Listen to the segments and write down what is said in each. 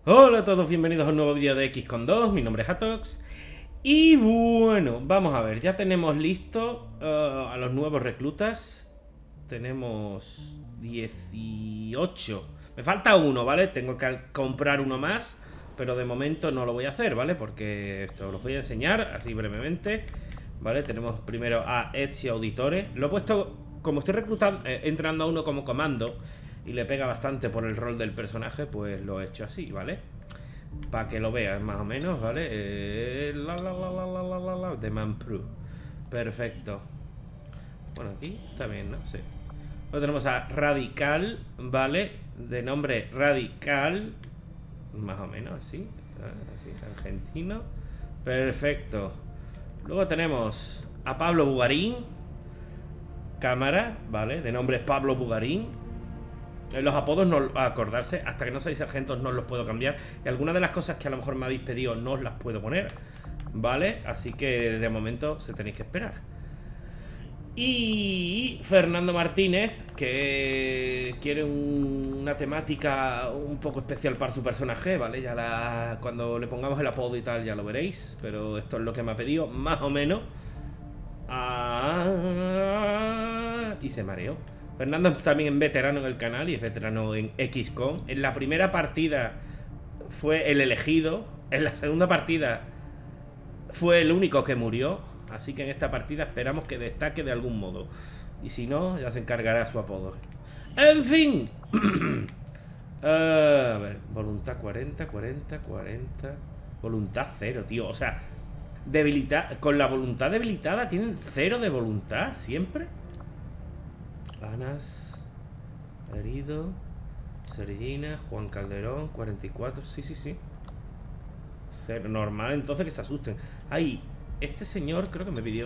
Hola a todos, bienvenidos a un nuevo vídeo de X con 2, mi nombre es Atox. Y bueno, vamos a ver, ya tenemos listo a los nuevos reclutas. Tenemos 18. Me falta uno, ¿vale? Tengo que comprar uno más, pero de momento no lo voy a hacer, ¿vale? Porque esto los voy a enseñar así brevemente. ¿Vale? Tenemos primero a Ezio Auditore. Lo he puesto, como estoy reclutando, entrenando a uno como comando y le pega bastante por el rol del personaje, pues lo he hecho así, ¿vale? Para que lo veas más o menos, ¿vale? De Manpru. Perfecto. Bueno, aquí está bien, ¿no? Sí. Luego tenemos a Radical, ¿vale? De nombre Radical. Más o menos así. Así, argentino. Perfecto. Luego tenemos a Pablo Bugarín. Cámara, ¿vale? De nombre Pablo Bugarín. Los apodos no acordarse, hasta que no seáis sargentos no os los puedo cambiar. Y algunas de las cosas que a lo mejor me habéis pedido no os las puedo poner, ¿vale? Así que de momento se tenéis que esperar. Y Fernando Martínez, que quiere una temática un poco especial para su personaje, ¿vale? Cuando le pongamos el apodo y tal ya lo veréis. Pero esto es lo que me ha pedido, más o menos. Y se mareó. Fernando es también veterano en el canal y es veterano en XCOM. En la primera partida fue el elegido. En la segunda partida fue el único que murió. Así que en esta partida esperamos que destaque de algún modo. Y si no, ya se encargará su apodo. En fin. A ver, voluntad 40, 40, 40. Voluntad 0, tío. O sea, con la voluntad debilitada tienen 0 de voluntad siempre. Anas, herido, Sergina, Juan Calderón, 44, sí, sí, sí. Cero, normal entonces que se asusten. Ay, este señor creo que me pidió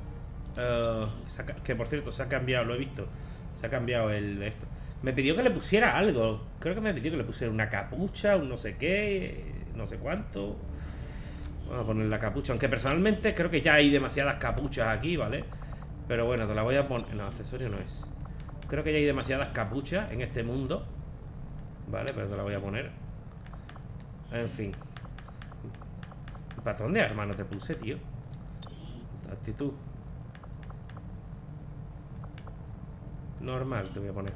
que por cierto se ha cambiado, lo he visto. Se ha cambiado esto. Me pidió que le pusiera algo. Creo que me pidió que le pusiera una capucha, un no sé qué, no sé cuánto. Vamos a poner la capucha, aunque personalmente creo que ya hay demasiadas capuchas aquí, ¿vale? Pero bueno, te la voy a poner. No, accesorio no es. Creo que ya hay demasiadas capuchas en este mundo, ¿vale? Pero te la voy a poner. En fin. El patrón de arma no te puse, tío. Actitud normal te voy a poner.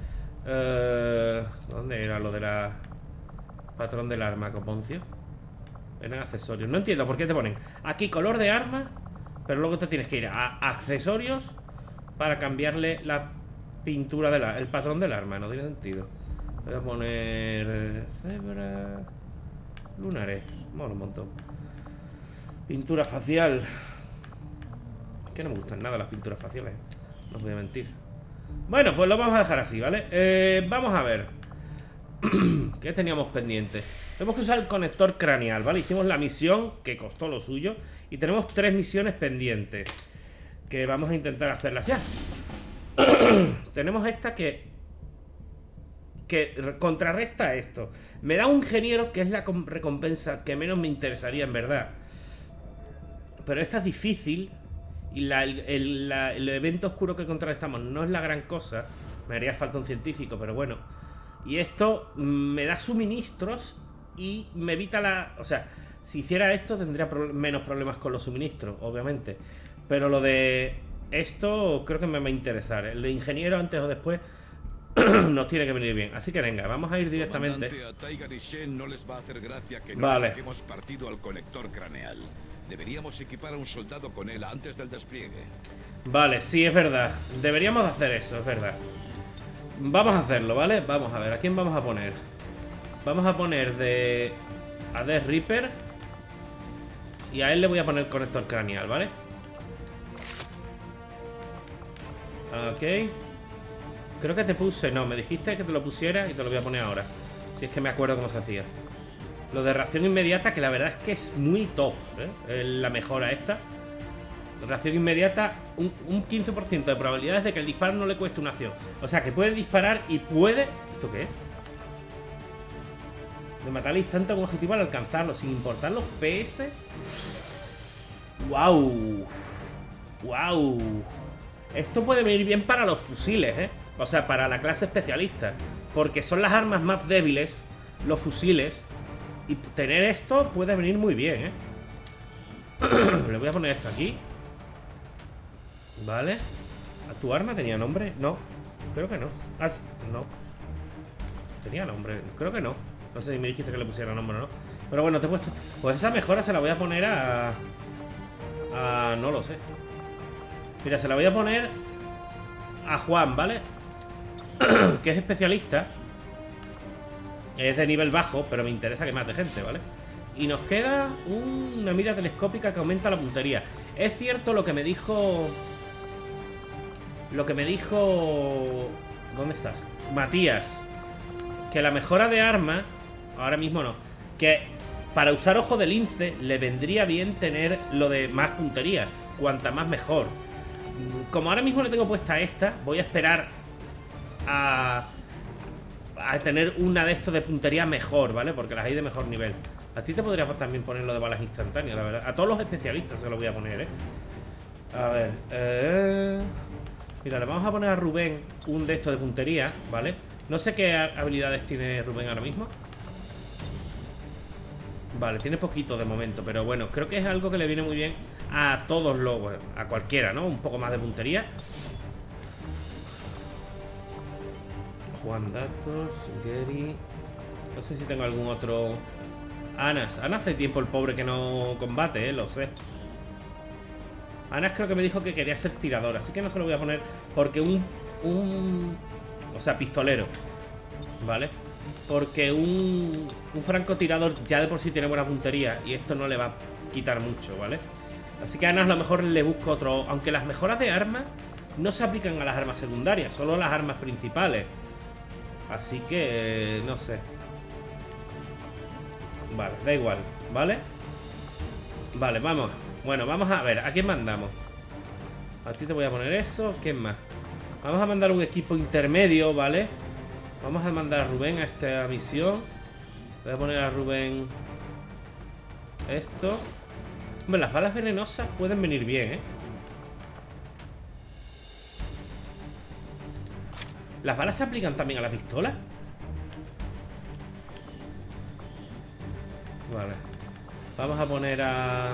¿Dónde era lo de la patrón del arma, Coponcio? Eran accesorios. No entiendo por qué te ponen aquí color de arma, pero luego te tienes que ir a accesorios para cambiarle la pintura el patrón del arma. No tiene sentido. Voy a poner cebra, lunares. Mola un montón. Pintura facial. Que no me gustan nada las pinturas faciales, no os voy a mentir. Bueno, pues lo vamos a dejar así, ¿vale? Vamos a ver. ¿Qué teníamos pendiente? Tenemos que usar el conector craneal, ¿vale? Hicimos la misión, que costó lo suyo. Y tenemos 3 misiones pendientes, que vamos a intentar hacerlas ya. Tenemos esta que contrarresta esto. Me da un ingeniero, que es la recompensa que menos me interesaría en verdad. Pero esta es difícil. Y el evento oscuro que contrarrestamos no es la gran cosa. Me haría falta un científico, pero bueno. Y esto me da suministros y me evita o sea, si hiciera esto tendría menos problemas con los suministros, obviamente. Pero lo de esto creo que me va a interesar. El de ingeniero antes o después nos tiene que venir bien. Así que venga, vamos a ir directamente. A Tiger y Shen no les va a hacer gracia que no Vale. le saquemos partido al conector craneal. Deberíamos equipar a un soldado con él antes del despliegue. Vale, sí, es verdad. Deberíamos hacer eso, es verdad. Vamos a hacerlo, ¿vale? Vamos a ver, ¿a quién vamos a poner? Vamos a poner a Death Reaper. Y a él le voy a poner conector craneal, ¿vale? Ok. Creo que te puse... No, me dijiste que te lo pusiera y te lo voy a poner ahora. Si es que me acuerdo cómo se hacía. Lo de reacción inmediata, que la verdad es que es muy top, ¿eh? La mejora esta. Reacción inmediata, un 15% de probabilidades de que el disparo no le cueste una acción. O sea, que puede disparar y puede... ¿Esto qué es? De matar al instante a un objetivo al alcanzarlo, sin importar los PS. ¡Wow! ¡Wow! Esto puede venir bien para los fusiles, ¿eh? O sea, para la clase especialista. Porque son las armas más débiles, los fusiles. Y tener esto puede venir muy bien, ¿eh? Le voy a poner esto aquí. Vale. ¿Tu arma tenía nombre? No, creo que no. No. ¿Tenía nombre? Creo que no. No sé si me dijiste que le pusiera nombre o no. Pero bueno, te he puesto... Pues esa mejora se la voy a poner a... No lo sé. Mira, se la voy a poner a Juan, ¿vale? Que es especialista. Es de nivel bajo, pero me interesa que mate gente, ¿vale? Y nos queda una mira telescópica que aumenta la puntería. Es cierto lo que me dijo... ¿Dónde estás? Matías. Que la mejora de arma... Ahora mismo no. Que para usar ojo de lince le vendría bien tener lo de más puntería. Cuanta más mejor. Como ahora mismo le tengo puesta esta, voy a esperar a tener una de estos de puntería mejor, ¿vale? Porque las hay de mejor nivel. A ti te podría también poner lo de balas instantáneas, la verdad. A todos los especialistas se lo voy a poner, ¿eh? A ver, mira, le vamos a poner a Rubén un de estos de puntería, ¿vale? No sé qué habilidades tiene Rubén ahora mismo. Vale, tiene poquito de momento, pero bueno, creo que es algo que le viene muy bien a todos los... Bueno, a cualquiera, ¿no? Un poco más de puntería. Juan Datos, Gary... No sé si tengo algún otro... Anas hace tiempo el pobre que no combate, lo sé. Anas creo que me dijo que quería ser tirador, así que no se lo voy a poner porque o sea, pistolero, ¿vale? Porque un francotirador ya de por sí tiene buena puntería y esto no le va a quitar mucho, ¿vale? Así que a Anas a lo mejor le busco otro... Aunque las mejoras de armas no se aplican a las armas secundarias, solo a las armas principales. Así que... no sé. Vale, da igual, ¿vale? Vale, vamos. Bueno, vamos a ver, ¿a quién mandamos? A ti te voy a poner eso, ¿quién más? Vamos a mandar un equipo intermedio, ¿vale? Vamos a mandar a Rubén a esta misión. Voy a poner a Rubén esto. Hombre, las balas venenosas pueden venir bien, ¿eh? ¿Las balas se aplican también a la pistola? Vale. Vamos a poner a...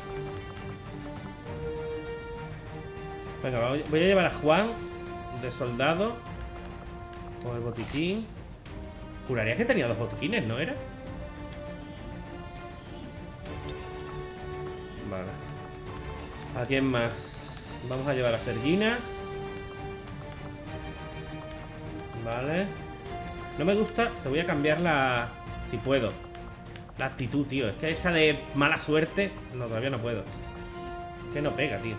Venga, voy a llevar a Juan de soldado con el botiquín. Juraría que tenía 2 botiquines, ¿no era? Vale. ¿A quién más? Vamos a llevar a Sergina. Vale. No me gusta. Te voy a cambiar la... Si puedo. La actitud, tío. Es que esa de mala suerte... No, todavía no puedo. Es que no pega, tío.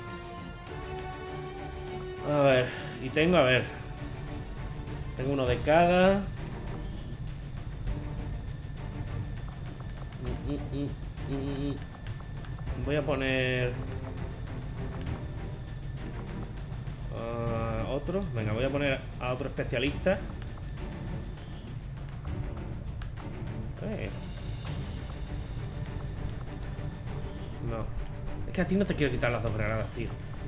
A ver. Y tengo, a ver. Tengo uno de cada. Voy a poner... otro. Venga, voy a poner a otro especialista. No. Es que a ti no te quiero quitar las 2 granadas, tío.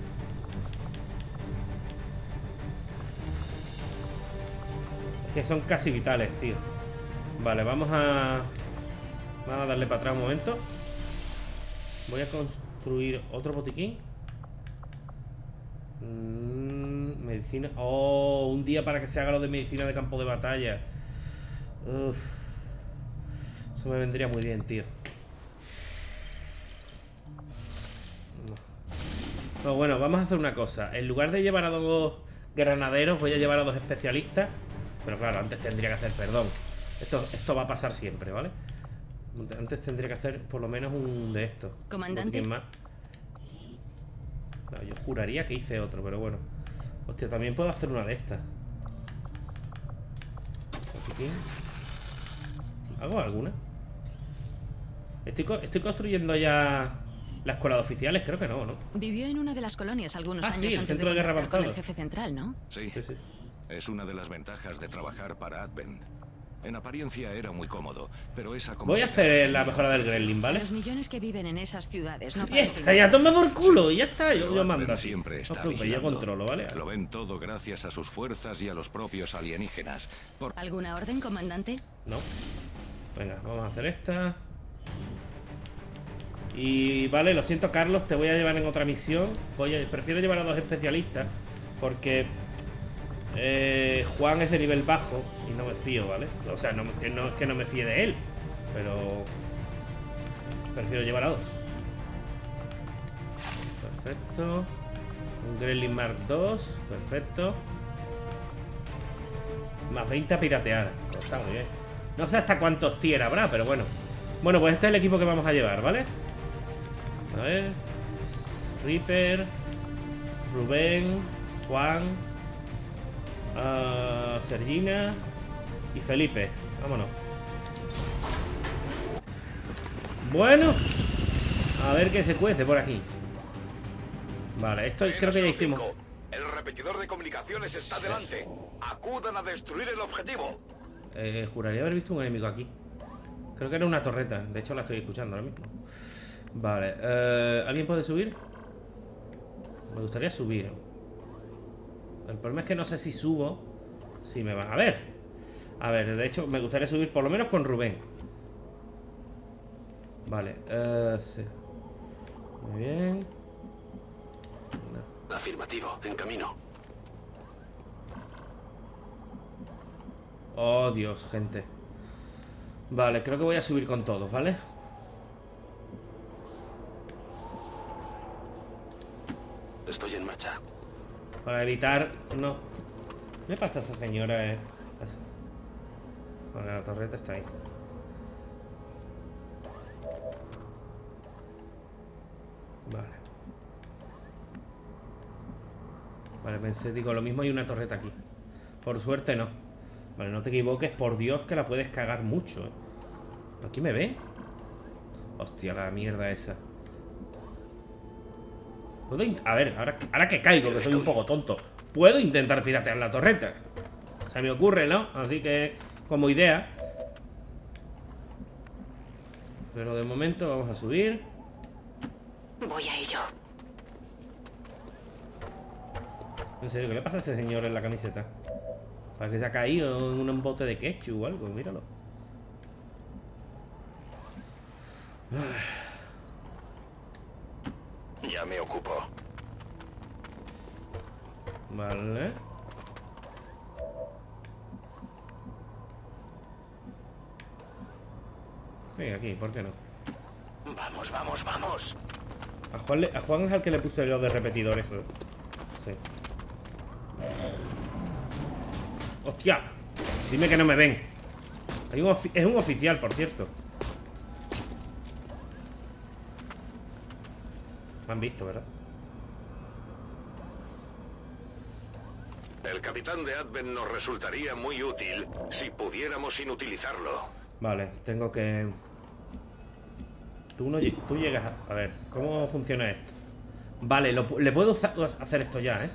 Es que son casi vitales, tío. Vale, vamos a darle para atrás un momento. Voy a construir otro botiquín. Medicina. Oh, un día para que se haga lo de medicina de campo de batalla. Uf. Eso me vendría muy bien, tío. No, bueno, vamos a hacer una cosa. En lugar de llevar a 2 granaderos, voy a llevar a 2 especialistas. Pero claro, antes tendría que hacer, perdón. Esto va a pasar siempre, ¿vale? Antes tendría que hacer por lo menos un de estos. Comandante. Más. No, yo juraría que hice otro, pero bueno. Hostia, también puedo hacer una de estas. Aquí. ¿Hago alguna? Estoy construyendo ya la escuela de oficiales, creo que no, ¿no? Vivió en una de las colonias algunos sí, años el antes centro de de guerra contactar con el avanzado. jefe central, ¿no? Sí. Sí, sí. Es una de las ventajas de trabajar para Advent. En apariencia era muy cómodo, pero esa Voy a hacer la mejora del Gremlin, ¿vale? Los millones que viven en esas ciudades no Ya parecen... está, ya toma por culo, y ya está, yo Advent mando. siempre No está os preocupéis, yo vigilando. controlo, ¿vale? Lo ven todo gracias a sus fuerzas y a los propios alienígenas. ¿Alguna orden, comandante? No. Venga, vamos a hacer esta. Y vale, lo siento Carlos, te voy a llevar en otra misión. Prefiero llevar a 2 especialistas porque Juan es de nivel bajo y no me fío, ¿vale? O sea, no es que no me fíe de él, pero prefiero llevar a 2. Perfecto. Un Gremlin Mark 2, perfecto. Más 20 a piratear, pues está muy bien. No sé hasta cuántos tier habrá, pero bueno. Bueno, pues este es el equipo que vamos a llevar, ¿vale? A ver. Reaper, Rubén, Juan, Sergina y Felipe. Vámonos. Bueno, a ver qué se cuece por aquí. Vale, esto creo que ya hicimos. El repetidor de comunicaciones está delante. Acudan a destruir el objetivo. Juraría haber visto un enemigo aquí. Creo que era una torreta. De hecho la estoy escuchando ahora mismo. Vale, ¿alguien puede subir? Me gustaría subir. El problema es que no sé si subo, si me van a ver. A ver, de hecho me gustaría subir por lo menos con Rubén. Vale, sí. Muy bien. No. Afirmativo, en camino. Oh, Dios, gente. Vale, creo que voy a subir con todos, ¿vale? Estoy en marcha. Para evitar... No. ¿Qué pasa a esa señora? Vale, la torreta está ahí. Vale. Vale, pensé, digo, lo mismo hay una torreta aquí. Por suerte no. Vale, no te equivoques, por Dios que la puedes cagar mucho, ¿eh? ¿Aquí me ve? Hostia, la mierda esa. A ver, ahora que caigo, que soy un poco tonto, puedo intentar piratear la torreta. Se me ocurre, ¿no? Así que, como idea. Pero de momento vamos a subir. Voy a ello. En serio, ¿qué le pasa a ese señor en la camiseta? Para que se ha caído en un bote de ketchup o algo, míralo. Ya me ocupo. Vale. Venga, aquí, ¿por qué no? Vamos, vamos, vamos. A Juan es al que le puse yo de repetidor eso. Sí. ¡Hostia! Dime que no me ven. Es un oficial, por cierto. Me han visto, ¿verdad? El capitán de Advent nos resultaría muy útil si pudiéramos inutilizarlo. Vale, tengo que... Tú llegas a ver, ¿cómo funciona esto? Vale, le puedo hacer esto ya, ¿eh?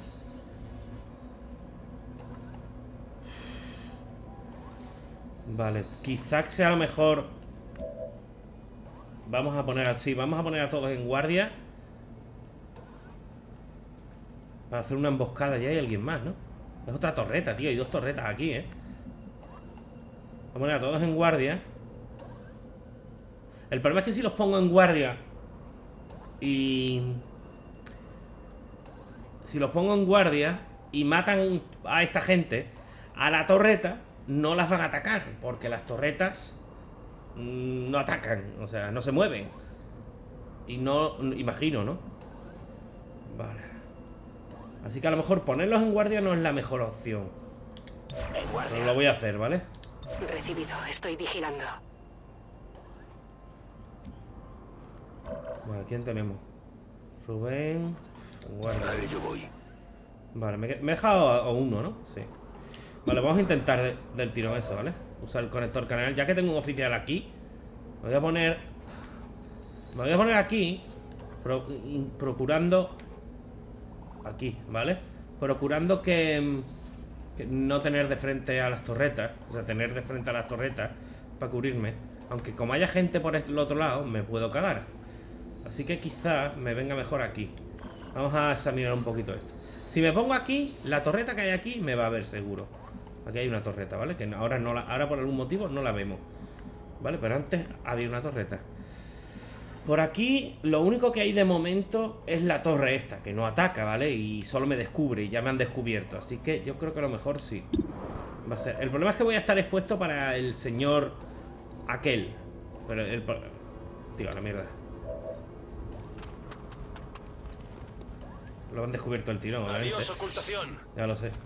Vale, quizás sea lo mejor. Vamos a poner así, vamos a poner a todos en guardia para hacer una emboscada. Ya hay alguien más, ¿no? Es otra torreta, tío, hay 2 torretas aquí, ¿eh? Vamos a poner a todos en guardia. El problema es que si los pongo en guardia y... Si los pongo en guardia y matan a esta gente, a la torreta no las van a atacar, porque las torretas no atacan, o sea, no se mueven. Y no, imagino, ¿no? Vale. Así que a lo mejor ponerlos en guardia no es la mejor opción. Pero lo voy a hacer, ¿vale? Recibido, estoy vigilando. Vale, ¿quién tenemos? Rubén. Guardia. Yo voy. Vale, me he dejado a uno, ¿no? Sí. Vale, vamos a intentar del tirón eso, ¿vale? Usar el conector canal. Ya que tengo un oficial aquí, me voy a poner aquí, procurando aquí, ¿vale? Procurando que no tener de frente a las torretas. O sea, tener de frente a las torretas para cubrirme. Aunque como haya gente por el otro lado, me puedo cagar. Así que quizás me venga mejor aquí. Vamos a examinar un poquito esto. Si me pongo aquí, la torreta que hay aquí me va a ver seguro. Aquí hay una torreta, ¿vale? Que ahora por algún motivo no la vemos. Vale, pero antes había una torreta. Por aquí lo único que hay de momento es la torre esta, que no ataca, ¿vale? Y solo me descubre y ya me han descubierto. Así que yo creo que a lo mejor sí va a ser. El problema es que voy a estar expuesto para el señor aquel. Pero el... Tío, la mierda. Lo han descubierto el tirón, obviamente. Adiós, ocultación. Ya lo sé.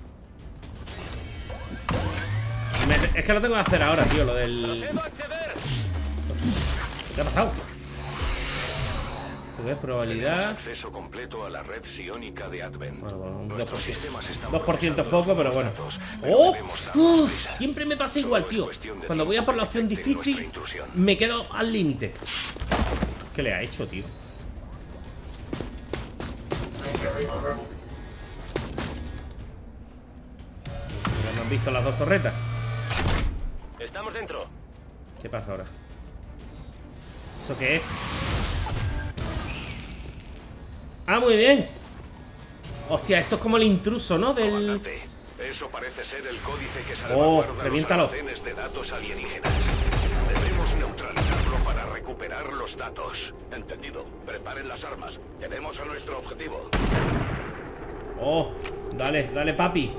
Es que lo tengo que hacer ahora, tío, lo del... Procedo a acceder. ¿Qué ha pasado? ¿Tú ves? Probabilidad... Acceso completo a la red psiónica de Advent. Bueno, un Nuestros 2%. sistemas están 2% es poco, pero bueno. datos, pero ¡Oh! debemos darnos ¡Uf! prisa. Siempre me pasa Solo igual, es tío. cuestión de Cuando voy a tiempo por la que opción detecten difícil, nuestra intrusión. me quedo al límite. ¿Qué le ha hecho, tío? Ya me han visto las dos torretas. Estamos dentro. ¿Qué pasa ahora? ¿Eso qué es? ¡Ah, muy bien! Hostia, esto es como el intruso, ¿no? Del... Comandante, eso parece ser el códice que Oh, salvaguarda los reviéntalo. almacenes de datos alienígenas. Debemos neutralizarlo para recuperar los datos. Entendido. Preparen las armas. Tenemos a nuestro objetivo. Oh, dale, dale, papi.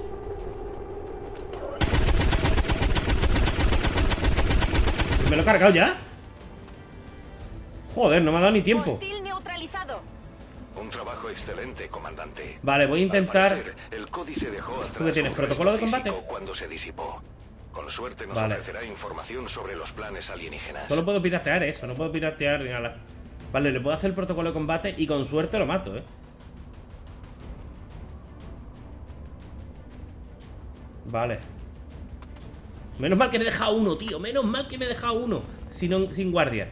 ¿Me lo he cargado ya? Joder, no me ha dado ni tiempo. Hostil neutralizado. Un trabajo excelente, comandante. Vale, voy a intentar... Al parecer, el códice dejó atrás ¿Tú qué tienes, un protocolo de resto combate? físico cuando se disipó. Con suerte nos Vale. ofrecerá información sobre los planes alienígenas. Solo puedo piratear eso, no puedo piratear ni nada. Vale, le puedo hacer el protocolo de combate y con suerte lo mato, ¿eh? Vale. Menos mal que me he dejado uno, tío. Menos mal que me he dejado uno. Sin guardia.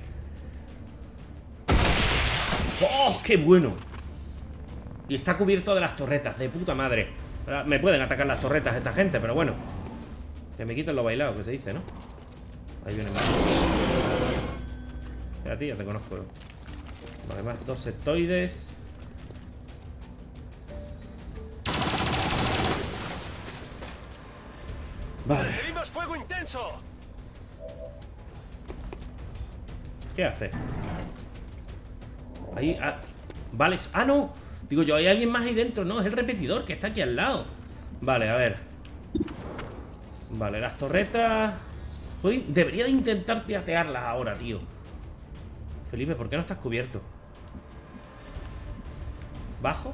¡Oh, qué bueno! Y está cubierto de las torretas, de puta madre. Ahora, me pueden atacar las torretas esta gente, pero bueno. Que me quiten lo bailado, que se dice, ¿no? Ahí viene más. Mira, tío, ya te conozco. Vale, más 2 sectoides. Vale. ¡Recibimos fuego intenso! ¿Qué hace? Ahí... Ah, vale. Ah, no. Digo yo, hay alguien más ahí dentro. No, es el repetidor que está aquí al lado. Vale, a ver. Vale, las torretas... Debería de intentar piratearlas ahora, tío. Felipe, ¿por qué no estás cubierto? ¿Bajo?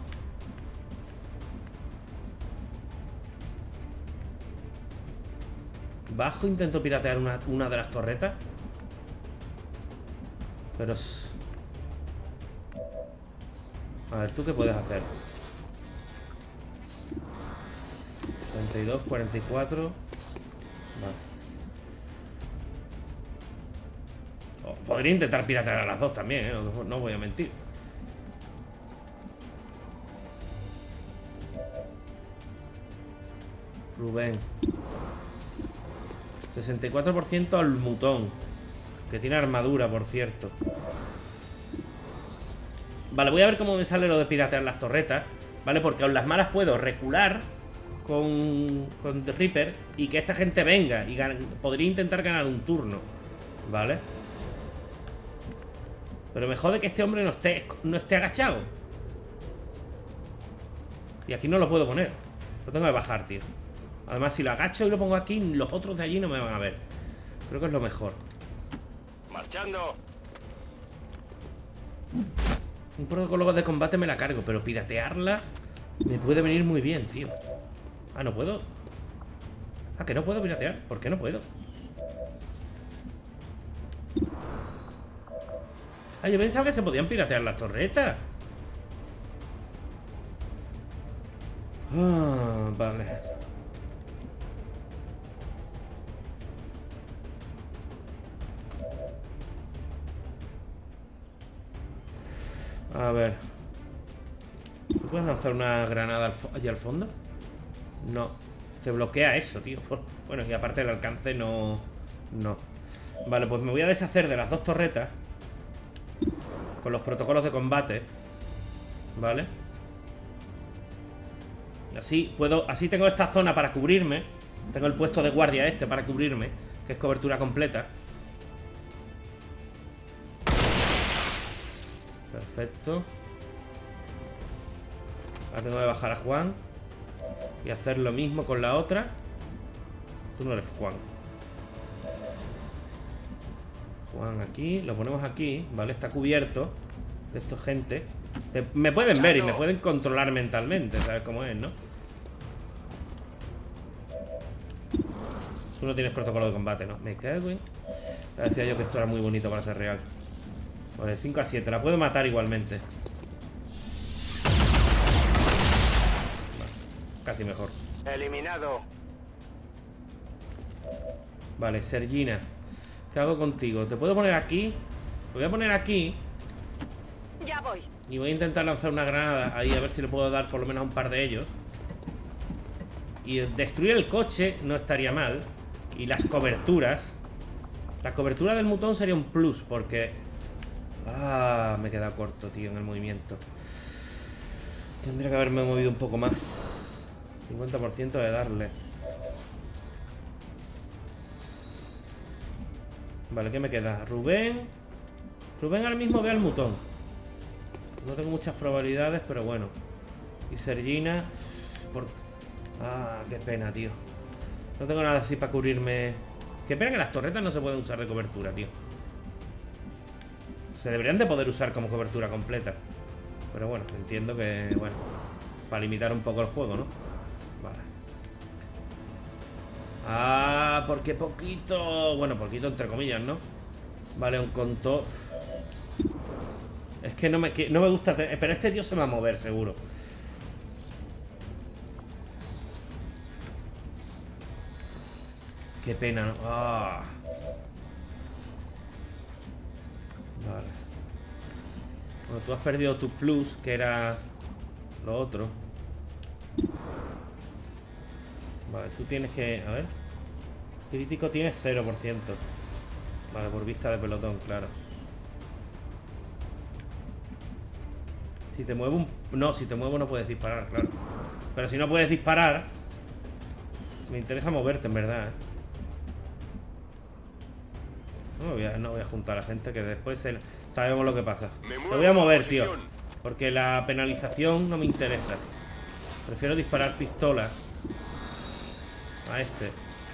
Bajo, intento piratear una de las torretas. Pero... A ver, ¿tú qué puedes hacer? 32, 44... Vale. Oh, podría intentar piratear a las dos también, ¿eh? No voy a mentir. Rubén. 64% al mutón. Que tiene armadura, por cierto. Vale, voy a ver cómo me sale lo de piratear las torretas. Vale, porque aun las malas puedo recular con The Reaper y que esta gente venga y podría intentar ganar un turno. Vale. Pero me jode que este hombre no esté agachado. Y aquí no lo puedo poner. Lo tengo que bajar, tío. Además, si lo agacho y lo pongo aquí, los otros de allí no me van a ver. Creo que es lo mejor. ¡Marchando! Un protocolo de combate me la cargo, pero piratearla me puede venir muy bien, tío. Ah, ¿no puedo? Ah, que no puedo piratear. ¿Por qué no puedo? Ah, yo pensaba que se podían piratear las torretas. Ah, vale. A ver. ¿Tú puedes lanzar una granada allá al fondo? No. Te bloquea eso, tío. Bueno, y aparte el alcance no... No. Vale, pues me voy a deshacer de las dos torretas con los protocolos de combate. Vale. Así puedo... Así tengo esta zona para cubrirme. Tengo el puesto de guardia este para cubrirme, que es cobertura completa. Perfecto. Ahora tengo que bajar a Juan y hacer lo mismo con la otra. Tú no eres Juan. Juan aquí, lo ponemos aquí, ¿vale? Está cubierto de esto, gente. Me pueden ver y me pueden controlar mentalmente, ¿sabes cómo es, no? Tú no tienes protocolo de combate, ¿no? Me cago en... Decía yo que esto era muy bonito para ser real. Vale, 5 a 7, la puedo matar igualmente. Vale, casi mejor. Eliminado. Vale, Sergina, ¿qué hago contigo? Te puedo poner aquí. Te voy a poner aquí. Ya voy. Y voy a intentar lanzar una granada ahí, a ver si le puedo dar por lo menos a un par de ellos. Y destruir el coche no estaría mal. Y las coberturas. La cobertura del mutón sería un plus, porque... Ah, me he quedado corto, tío, en el movimiento. Tendría que haberme movido un poco más. 50% de darle. Vale, ¿qué me queda? Rubén. Rubén ahora mismo ve al mutón. No tengo muchas probabilidades, pero bueno. Y Sergina Ah, qué pena, tío. No tengo nada así para cubrirme. Qué pena que las torretas no se pueden usar de cobertura, tío. Se deberían de poder usar como cobertura completa. Pero bueno, entiendo que, bueno, para limitar un poco el juego, ¿no? Vale. Ah, porque poquito. Bueno, poquito entre comillas, ¿no? Vale, un conto. Es que no me gusta. Pero este tío se va a mover, seguro. Qué pena, ¿no? Ah. Vale. Bueno, tú has perdido tu plus, que era lo otro. Vale, tú tienes que... A ver. Crítico tienes 0%. Vale, por vista de pelotón, claro. Si te muevo un... No, si te muevo no puedes disparar, claro. Pero si no puedes disparar... Me interesa moverte, en verdad, ¿eh? No voy a juntar a gente que después sabemos lo que pasa. Te voy a mover, tío. Porque la penalización no me interesa. Prefiero disparar pistolas a este.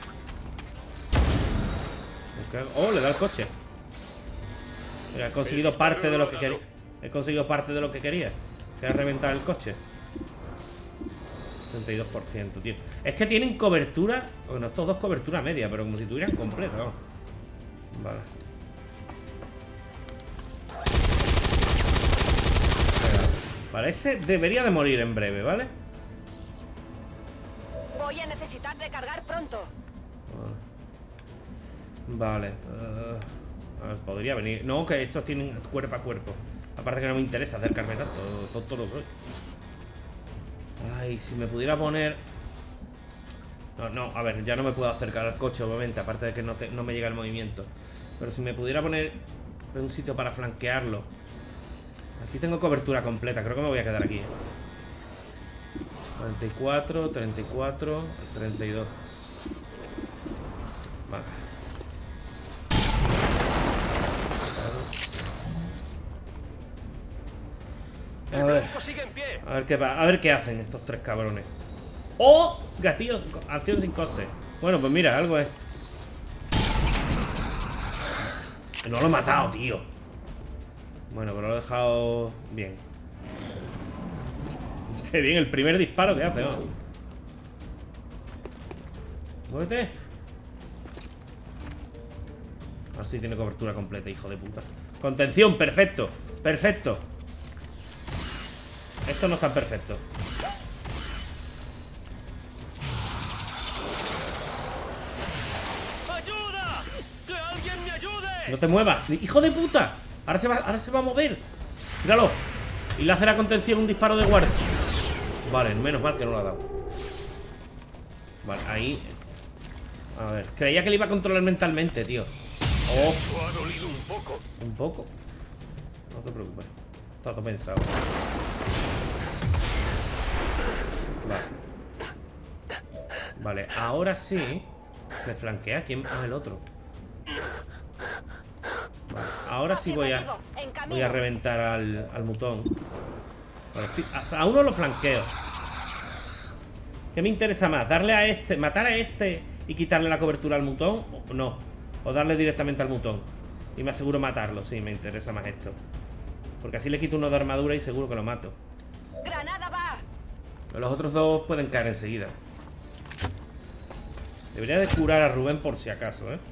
Oh, le da el coche. Mira, he conseguido parte de lo que quería. He conseguido parte de lo que quería. Que era reventar el coche. 32%, tío. Es que tienen cobertura. Bueno, estos dos cobertura media, pero como si tuvieran completa, vamos. Vale. Vale, ese debería de morir en breve, ¿vale? Voy a necesitar recargar pronto. Vale. A ver, podría venir. No, que estos tienen cuerpo a cuerpo. Aparte que no me interesa acercarme tanto. Tonto lo soy. Ay, si me pudiera poner... No, a ver, ya no me puedo acercar al coche, obviamente. Aparte de que no me llega el movimiento. Pero si me pudiera poner en un sitio para flanquearlo. Aquí tengo cobertura completa. Creo que me voy a quedar aquí, 44, 34, 32. Vale. A ver qué hacen estos tres cabrones. ¡Oh! Gatillo, acción sin coste. Bueno, pues mira, algo es. No lo he matado, tío. Bueno, pero lo he dejado bien. Qué bien, el primer disparo que hace, ¿no? Muévete. Ahora sí tiene cobertura completa, hijo de puta. Contención, perfecto. Perfecto. Esto no está perfecto. ¡Ayuda! ¡Que alguien me ayude! No te muevas, hijo de puta. Ahora se va a mover. Míralo. Y le hace la contención un disparo de guardia. Vale, menos mal que no lo ha dado. Vale, ahí. A ver, creía que le iba a controlar mentalmente, tío. Oh. Esto ha dolido un poco. Un poco. No te preocupes. Está todo pensado. Vale. Vale, ahora sí. Me flanquea. ¿Quién? Ah, el otro. Vale. ahora sí voy a Afirmativo, en camino. reventar al mutón. Vale, a uno lo flanqueo. ¿Qué me interesa más? ¿Darle a este, matar a este y quitarle la cobertura al mutón? O no. O darle directamente al mutón. Y me aseguro matarlo, sí, me interesa más esto. Porque así le quito uno de armadura y seguro que lo mato. Granada va. Los otros dos pueden caer enseguida. Debería de curar a Rubén por si acaso, ¿eh?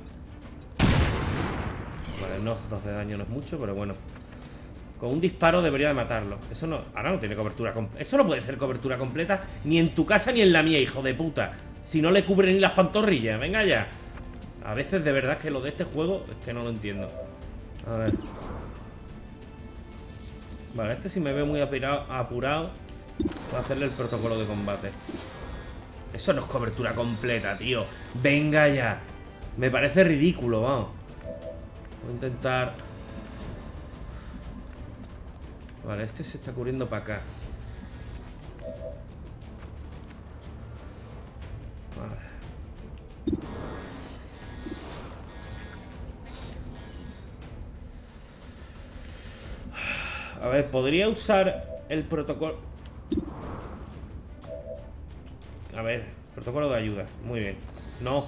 Vale, no, 2 de daño no es mucho, pero bueno. Con un disparo debería de matarlo. Eso no, ahora no tiene cobertura completa. Eso no puede ser cobertura completa ni en tu casa ni en la mía, hijo de puta. Si no le cubre ni las pantorrillas, venga ya. A veces de verdad que lo de este juego es que no lo entiendo. A ver. Vale, este si me ve muy apurado, voy a hacerle el protocolo de combate. Eso no es cobertura completa, tío. Venga ya. Me parece ridículo, vamos. Voy a intentar... Vale, este se está cubriendo para acá. Vale. A ver, podría usar el protocolo... A ver, protocolo de ayuda. Muy bien. No.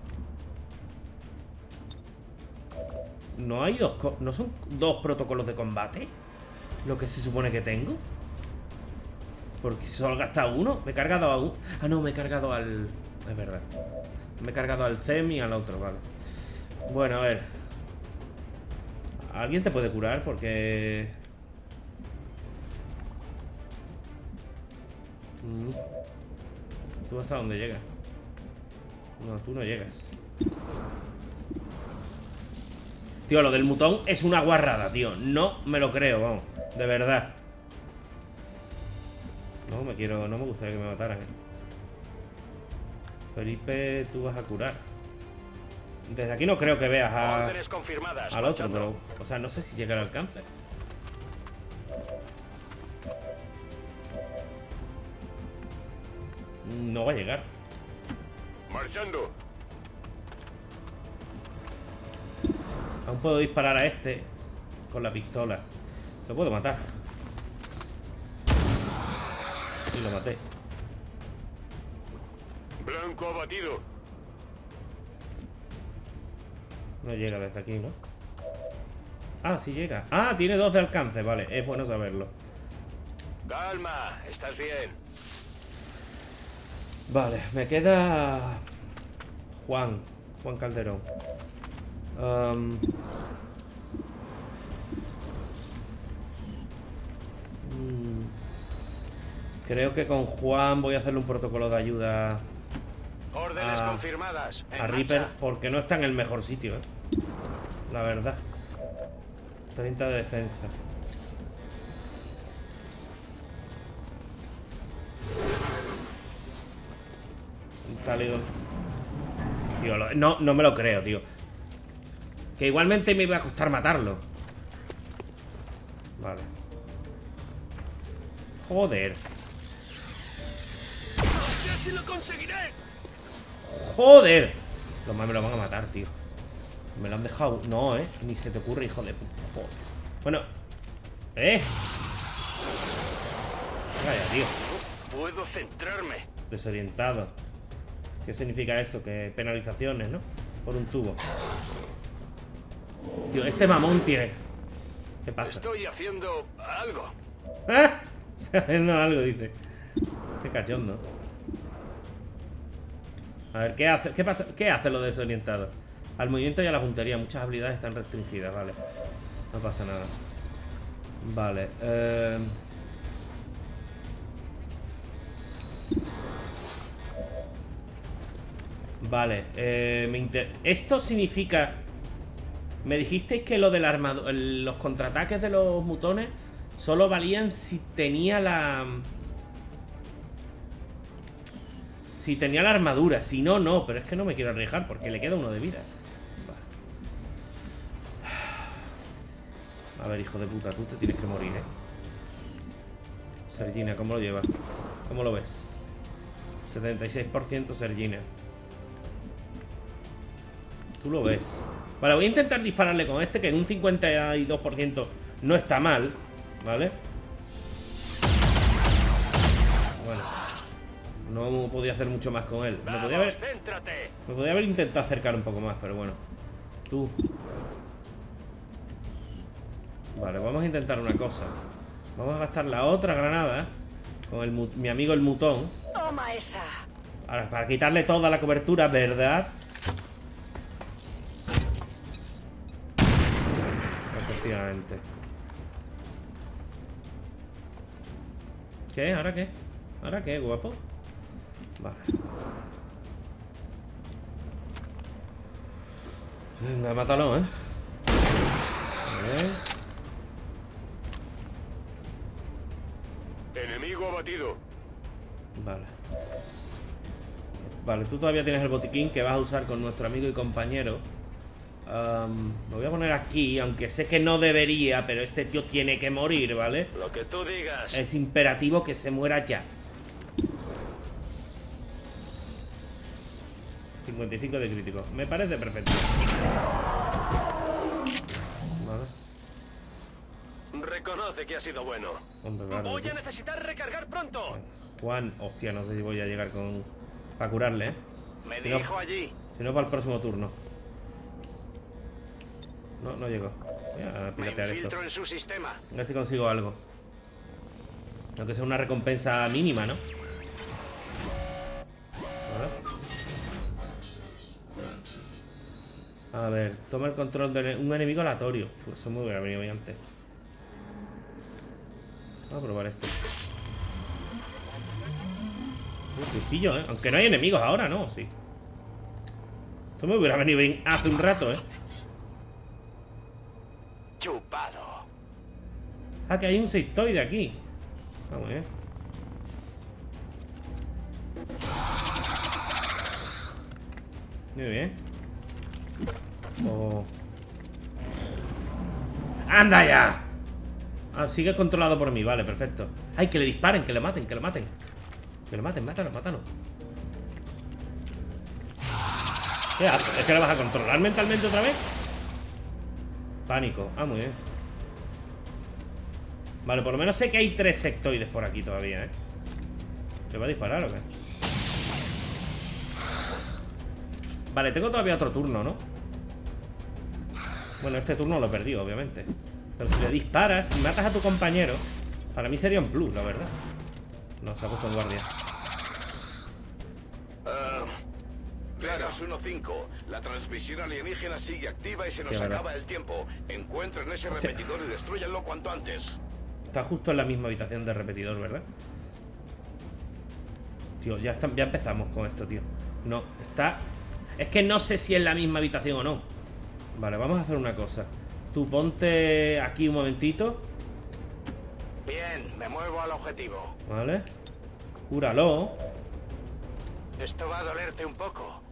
No hay dos... ¿No son 2 protocolos de combate? Lo que se supone que tengo. Porque si solo he gastado uno. Me he cargado a uno. Ah, no, me he cargado al... Es verdad. Me he cargado al CEM y al otro, vale. Bueno, a ver. ¿Alguien te puede curar? Porque... ¿Tú hasta dónde llegas? No, tú no llegas. Tío, lo del mutón es una guarrada, tío. No me lo creo, vamos. De verdad. No me gustaría que me mataran. Felipe, tú vas a curar. Desde aquí no creo que veas Órdenes confirmadas, al otro, marchando. pero... O sea, no sé si llega al alcance. No va a llegar. Marchando. Aún puedo disparar a este con la pistola. Lo puedo matar. Y lo maté. Blanco abatido. No llega desde aquí, ¿no? Ah, sí llega. Ah, tiene 2 de alcance, vale. Es bueno saberlo. Calma, estás bien. Vale, me queda... Juan Calderón. Creo que con Juan voy a hacerle un protocolo de ayuda Órdenes confirmadas. En a Reaper, marcha. porque no está en el mejor sitio, la verdad. 30 de defensa. Talidón. Tío, no me lo creo, tío. Que igualmente me iba a costar matarlo. Vale. Joder. ¡Ya sí lo conseguiré! Joder. Los más me lo van a matar, tío. Me lo han dejado. No, ni se te ocurre, hijo de puta. Joder. Bueno. Vaya, tío. No puedo centrarme. Desorientado. ¿Qué significa eso? Que penalizaciones, ¿no? Por un tubo. Tío, este mamón tiene... ¿Qué pasa? Estoy haciendo algo. ¡Ah! Está haciendo algo, dice. Qué cachondo. A ver, ¿qué hace? ¿Qué pasa? ¿Qué hace lo desorientado? Al movimiento y a la puntería. Muchas habilidades están restringidas, vale. No pasa nada. Vale, vale, esto significa... Me dijisteis que lo del armadura, los contraataques de los mutones solo valían si tenía la... Si tenía la armadura, si no, no. Pero es que no me quiero arriesgar porque le queda 1 de vida. A ver, hijo de puta, tú te tienes que morir, Sergina, ¿cómo lo llevas? ¿Cómo lo ves? 76% Sergina. Tú lo ves. Vale, voy a intentar dispararle con este, que en un 52% no está mal, ¿vale? Bueno, no podía hacer mucho más con él. Me podía haber intentado acercar un poco más, pero bueno. Tú. Vale, vamos a intentar una cosa. Vamos a gastar la otra granada con mi amigo el mutón. Toma esa. Ahora, para quitarle toda la cobertura, ¿verdad? Efectivamente. ¿Qué? ¿Ahora qué? ¿Ahora qué, guapo? Vale. Venga, mátalo, ¿eh? Enemigo abatido. Vale. Vale, tú todavía tienes el botiquín que vas a usar con nuestro amigo y compañero. Lo voy a poner aquí, aunque sé que no debería, pero este tío tiene que morir, ¿vale? Lo que tú digas. Es imperativo que se muera ya. 55 de crítico. Me parece perfecto. Vale. Reconoce que ha sido bueno. Hombre, claro, Voy tío. a necesitar recargar pronto. Juan, hostia, no sé si voy a llegar para curarle, ¿eh? Me Si no- dirijo allí. Si no, para el próximo turno. No llego. Voy a Me piratear esto. infiltro en su sistema. A ver si consigo algo. Aunque sea una recompensa mínima, ¿no? A ver, toma el control de un enemigo aleatorio. Pues eso me hubiera venido bien antes. Vamos a probar esto. Qué pillo, ¿eh? Aunque no hay enemigos ahora, ¿no? Sí. Esto me hubiera venido bien hace un rato, ¿eh? Chupado. Ah, que hay un sectoide aquí. Vamos, Muy bien. Oh. ¡Anda ya! Ah, sigue controlado por mí, vale, perfecto. ¡Ay, que le disparen, que le maten, que le maten! Que le maten, mátalo, mátalo. ¿Qué haces? ¿Es que lo vas a controlar mentalmente otra vez? Pánico. Ah, muy bien. Vale, por lo menos sé que hay 3 sectoides por aquí todavía, ¿eh? ¿Se va a disparar o qué? Vale, tengo todavía otro turno, ¿no? Bueno, este turno lo he perdido, obviamente. Pero si le disparas y matas a tu compañero, para mí sería un plus, la verdad. No, se ha puesto en guardia. Vegas 1-5. La transmisión alienígena sigue activa y se nos Sí, verdad. acaba el tiempo. Encuentren ese repetidor y destruyanlo cuanto antes. Está justo en la misma habitación de repetidor, ¿verdad? Tío, ya empezamos con esto, tío. No, está... Es que no sé si es la misma habitación o no. Vale, vamos a hacer una cosa. Tú ponte aquí un momentito. Bien, me muevo al objetivo. Vale. Cúralo. Esto va a dolerte un poco.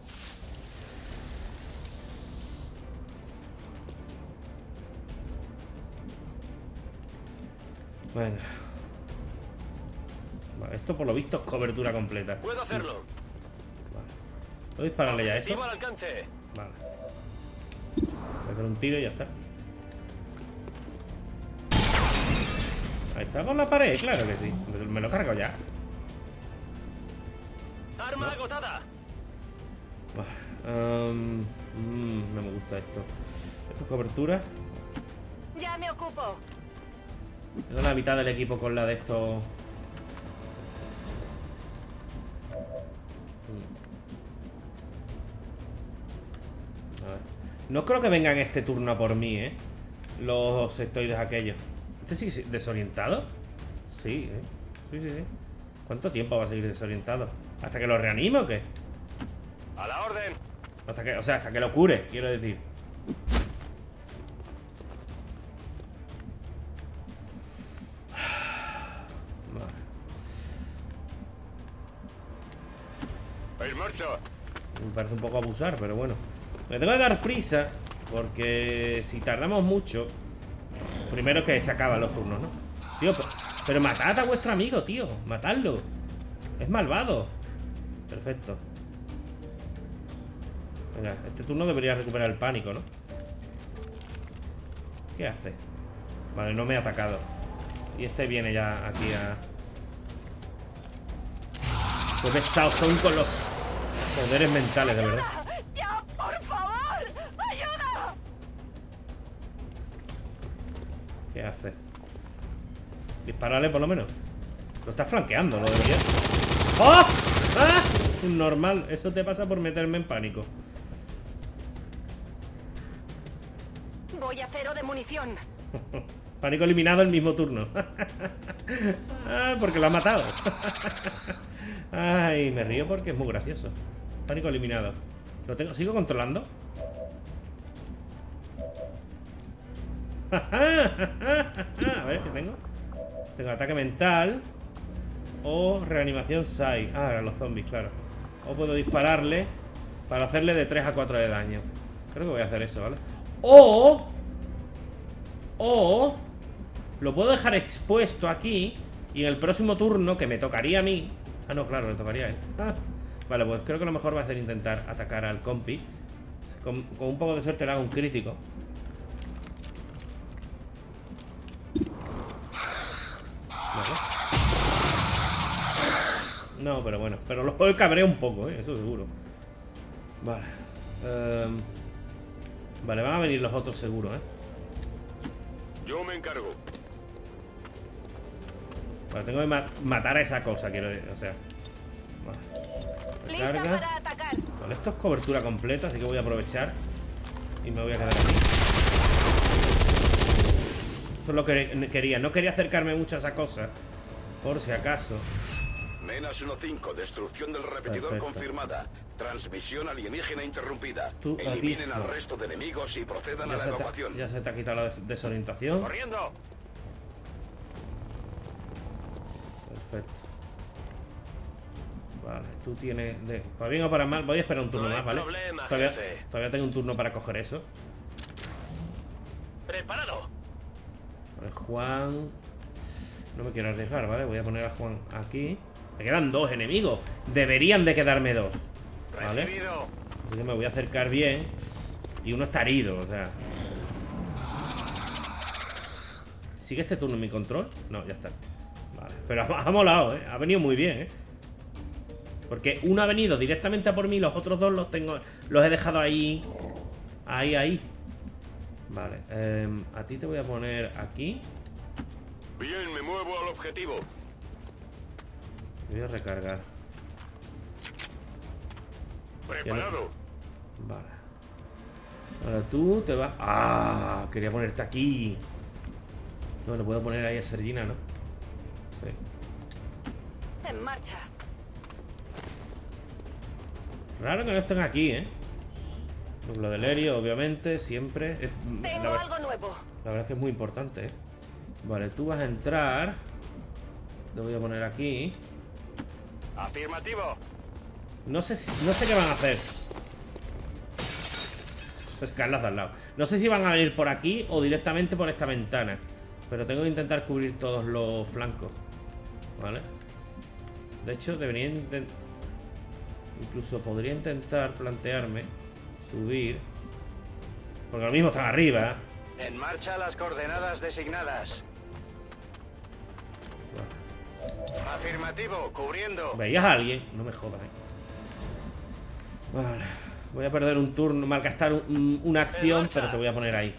Venga. Vale, esto por lo visto es cobertura completa. Puedo hacerlo. Vale. ¿Puedo dispararle ya a eso? Objetivo al alcance. Vale. Voy a hacer un tiro y ya está. Ahí está con la pared, claro que sí. Me lo he cargado ya. Arma No. agotada. No me gusta esto. Esto es cobertura. Ya me ocupo. Tengo la mitad del equipo con la de esto. A ver. No creo que vengan este turno a por mí, ¿eh? Los sectoides aquellos. ¿Este sigue desorientado? Sí, ¿eh? Sí. ¿Cuánto tiempo va a seguir desorientado? ¿Hasta que lo reanime o qué? A la orden. Hasta que lo cure, quiero decir. Vale. ¡En marcha! Me parece un poco abusar, pero bueno. Me tengo que dar prisa, porque si tardamos mucho, primero que se acaban los turnos, ¿no? Tío, pero matad a vuestro amigo, tío. Matadlo. Es malvado. Perfecto. Venga, este turno debería recuperar el pánico, ¿no? ¿Qué hace? Vale, no me ha atacado. Y este viene ya aquí a... Qué pesados son con los poderes mentales, de verdad. ¡Ya, por favor! ¡Ayuda! ¿Qué hace? Dispararle por lo menos. Lo está flanqueando, lo debería. ¡Oh! ¡Ah! Un normal. Eso te pasa por meterme en pánico. Voy a 0 de munición. Pánico eliminado el mismo turno. Ah, porque lo ha matado. Ay, me río porque es muy gracioso. Pánico eliminado. ¿Lo tengo? ¿Sigo controlando? A ver, ¿qué tengo? Tengo ataque mental o reanimación Sai. Ah, a los zombies, claro. O puedo dispararle para hacerle de 3 a 4 de daño. Creo que voy a hacer eso, ¿vale? O lo puedo dejar expuesto aquí y en el próximo turno, que me tocaría a mí... Ah, no, claro, le tocaría a él. Ah, vale, pues creo que lo mejor va a ser intentar atacar al compi. Con un poco de suerte le hago un crítico. Vale. No, pero bueno. Pero lo cabré un poco, eso seguro. Vale. Vale, van a venir los otros seguro, Yo me encargo. Vale, tengo que matar a esa cosa, quiero decir. O sea. Vale. Lista Recarga. para atacar. Vale, esto es cobertura completa, así que voy a aprovechar. Y me voy a quedar aquí. Eso es lo que quería. No quería acercarme mucho a esa cosa. Por si acaso. Menas 1-5, destrucción del repetidor Perfecto. confirmada. Transmisión alienígena interrumpida. Tú, Eliminen aquí. al resto de enemigos y procedan a la Ya evacuación. se te ha quitado la desorientación. ¡Corriendo! Perfecto. Vale, tú tienes... Para bien o para mal, voy a esperar un turno No hay más, ¿vale? problema, Todavía jefe. tengo un turno para coger eso. ¡Preparado! Vale, Juan... No me quiero arriesgar, ¿vale? Voy a poner a Juan aquí. Me quedan 2 enemigos. Deberían de quedarme 2. ¿Vale? Recibido. Así que me voy a acercar bien. Y uno está herido, o sea... ¿Sigue este turno en mi control? No, ya está. Vale, pero ha molado, ¿eh? Ha venido muy bien, ¿eh? Porque uno ha venido directamente a por mí, los otros 2 los he dejado ahí. Ahí. Vale, a ti te voy a poner aquí. Bien, me muevo al objetivo. Voy a recargar. Preparado. Vale. Ahora tú te vas... ¡Ah! Quería ponerte aquí. No, le puedo poner ahí a Sergina, ¿no? Sí. En marcha. Raro que no estén aquí, ¿eh? Lo del Herio, obviamente, siempre. Tengo algo nuevo. La verdad es que es muy importante, ¿eh? Vale, tú vas a entrar. Te voy a poner aquí. Afirmativo. No sé qué van a hacer. Es Carlas de al lado. No sé si van a venir por aquí o directamente por esta ventana. Pero tengo que intentar cubrir todos los flancos. ¿Vale? De hecho, debería intentar... Incluso podría intentar plantearme subir. Porque ahora mismo están arriba. En marcha las coordenadas designadas. Afirmativo, cubriendo. ¿Veías a alguien? No me jodas, Vale. Voy a perder un turno, malgastar una acción, pero te voy a poner ahí.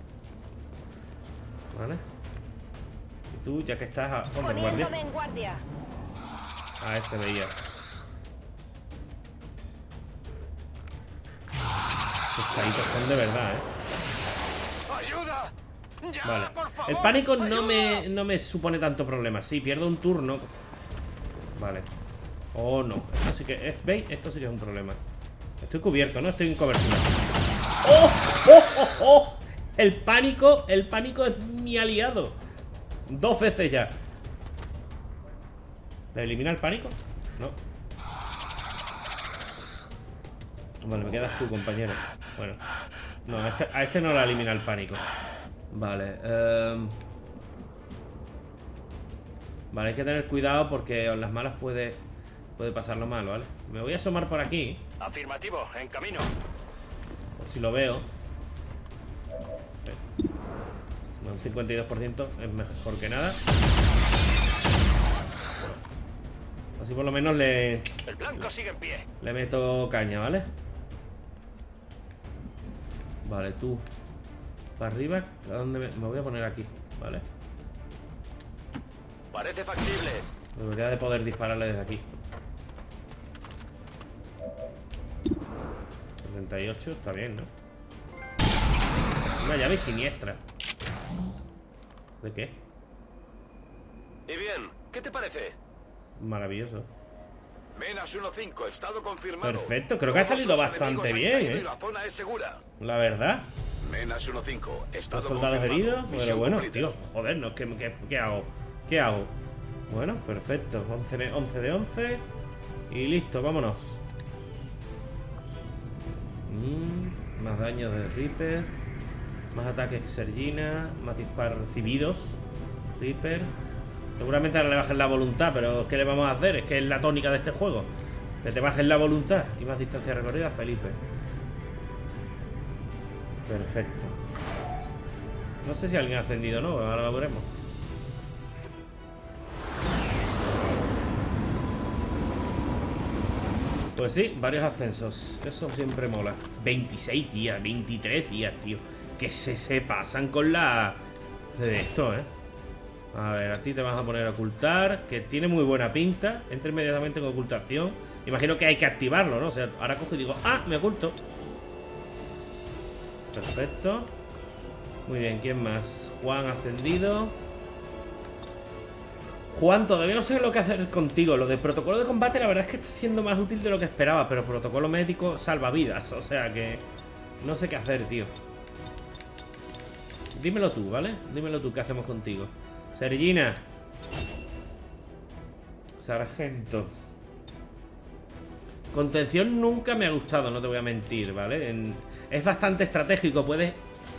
¿Vale? Y tú, ya que estás... Ponte guardia. Poniéndome en guardia. Ah, ese veía. Pesaditos son de verdad, ¡Ayuda! ¡Ya, Vale. por favor! El pánico no ¡Ayuda! me supone tanto problema. Sí, pierdo un turno. Vale. Oh, no. Esto sí que es... ¿Veis? Esto sí que es un problema. Estoy cubierto, ¿no? Estoy en cobertura. ¡Oh! ¡Oh! ¡Oh! ¡Oh! El pánico es mi aliado. 2 veces ya. ¿Le elimina el pánico? No. Vale, me quedas tú, compañero. Bueno. No, a este no la elimina el pánico. Vale. Vale, hay que tener cuidado porque en las malas puede pasarlo mal, ¿vale? Me voy a asomar por aquí. Afirmativo, en camino. Si lo veo. Un 52% es mejor que nada. Así por lo menos El blanco sigue en pie. le meto caña, ¿vale? Vale, tú para arriba. ¿A dónde me voy a poner aquí? Vale. Parece factible. Debería de poder dispararle desde aquí. 78, está bien, ¿no? Una llave siniestra. ¿De qué? Y bien, ¿qué te parece? Maravilloso. Menas 1-5, estado confirmado. Perfecto, creo que ha salido bastante bien, Y la zona es segura. La verdad. Menas 1-5, Los estado soldados confirmado. heridos. Pero Misión bueno, cumplida. tío, joder, no, ¿qué hago? ¿Qué hago? Bueno, perfecto. 11 de 11. Y listo, vámonos. Más daño de Reaper. Más ataques Sergina. Más disparos recibidos. Reaper. Seguramente ahora le bajen la voluntad, pero ¿qué le vamos a hacer? Es que es la tónica de este juego. Que te bajen la voluntad. Y más distancia recorrida, Felipe. Perfecto. No sé si alguien ha ascendido o no, ahora lo veremos. Pues sí, varios ascensos. Eso siempre mola. 26 días, 23 días, tío. Que se pasan con la... de esto, ¿eh? A ver, a ti te vas a poner a ocultar, que tiene muy buena pinta. Entra inmediatamente con ocultación. Imagino que hay que activarlo, ¿no? O sea, ahora cojo y digo, ¡ah! Me oculto. Perfecto. Muy bien, ¿quién más? Juan ascendido. Juan, todavía no sé lo que hacer contigo. Lo de protocolo de combate la verdad es que está siendo más útil de lo que esperaba. Pero protocolo médico salva vidas. O sea que no sé qué hacer, tío. Dímelo tú, ¿vale? Dímelo tú, ¿qué hacemos contigo? Sergina. Sargento. Contención nunca me ha gustado, no te voy a mentir, ¿vale? Es bastante estratégico, puedes...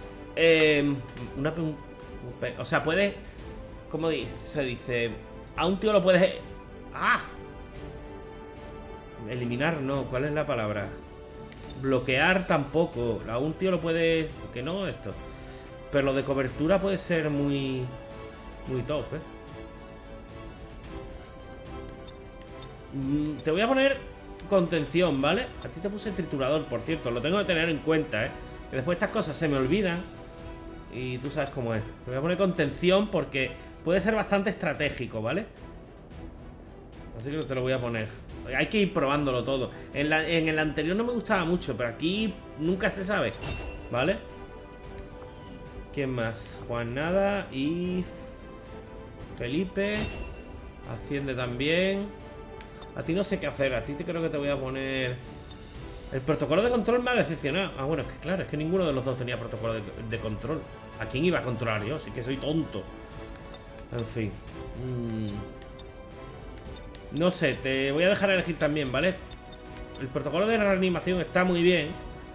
o sea, puedes... ¿Cómo se dice? A un tío lo puedes... ¡Ah! Eliminar no, ¿cuál es la palabra? Bloquear tampoco. A un tío lo puedes... Que no, esto. Pero lo de cobertura puede ser muy... muy top, ¿eh? Te voy a poner contención, ¿vale? A ti te puse el triturador, por cierto. Lo tengo que tener en cuenta, ¿eh? Que después estas cosas se me olvidan. Y tú sabes cómo es. Te voy a poner contención porque puede ser bastante estratégico, ¿vale? Así que te lo voy a poner. Hay que ir probándolo todo. En el anterior no me gustaba mucho, pero aquí nunca se sabe, ¿vale? ¿Quién más? Juan nada y... Felipe. Asciende también. A ti no sé qué hacer. A ti creo que te voy a poner... El protocolo de control me ha decepcionado. Ah, bueno, es que claro, es que ninguno de los dos tenía protocolo de control. ¿A quién iba a controlar yo? Sí que soy tonto. En fin. No sé, te voy a dejar elegir también, ¿vale? El protocolo de reanimación está muy bien.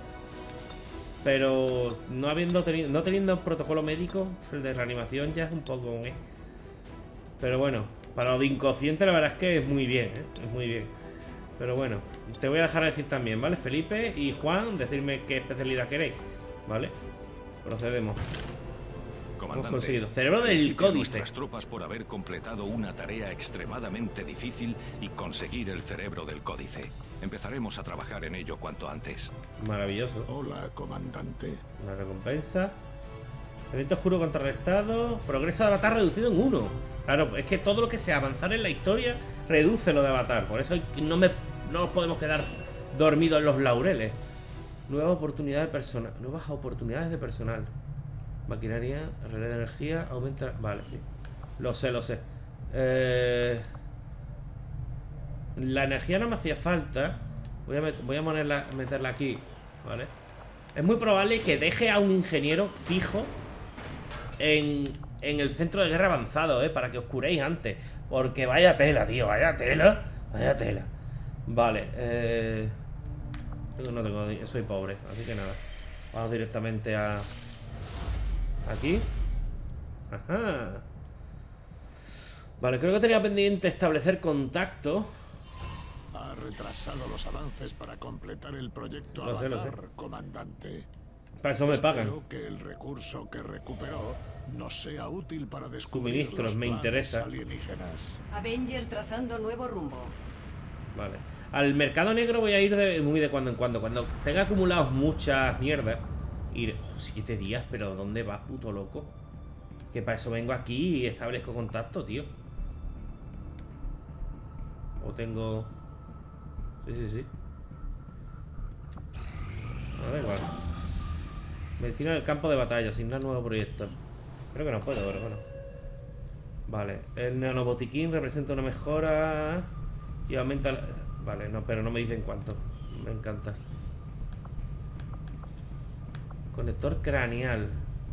Pero no teniendo protocolo médico, el de reanimación ya es un poco... Pero bueno, para lo de inconsciente la verdad es que es muy bien, ¿eh? Es muy bien. Pero bueno, te voy a dejar elegir también, ¿vale? Felipe y Juan, decirme qué especialidad queréis, ¿vale? Procedemos. Comandante, Hemos conseguido. Cerebro del felicito a códice. nuestras tropas por haber completado una tarea extremadamente difícil y conseguir el cerebro del códice. Empezaremos a trabajar en ello cuanto antes. Maravilloso. Hola, comandante. Una recompensa. Evento oscuro contrarrestado. Progreso de avatar reducido en 1. Claro, es que todo lo que sea avanzar en la historia reduce lo de avatar. Por eso no nos podemos quedar dormidos en los laureles. Nuevas oportunidades de personal. Maquinaria, relé de energía, aumenta... Vale, sí. Lo sé. La energía no me hacía falta. Voy a meterla aquí, ¿vale? Es muy probable que deje a un ingeniero fijo en el centro de guerra avanzado, para que os curéis antes. Porque vaya tela, tío, vaya tela. Vale, no tengo, soy pobre, así que nada. Vamos directamente a... Aquí. Ajá. Vale, creo que tenía pendiente establecer contacto. Ha retrasado los avances para completar el proyecto Lo sé, lo Avatar, sé. comandante. Para eso me pagan. Espero que el recurso que recuperó nos sea útil para descubrir Suministros, los me planes interesa. alienígenas. Avenger trazando nuevo rumbo. Vale. Al mercado negro voy a ir muy de cuando en cuando. Cuando tenga acumulados muchas mierdas. Ir. 7 días, pero ¿dónde vas, puto loco? Que para eso vengo aquí y establezco contacto, tío. O tengo. Sí. A ver, igual. Medicina del campo de batalla, asignar nuevo proyecto. Creo que no puedo, pero bueno. Vale, el nanobotiquín representa una mejora y aumenta la... Vale, no, pero no me dicen cuánto. Me encanta. Conector craneal.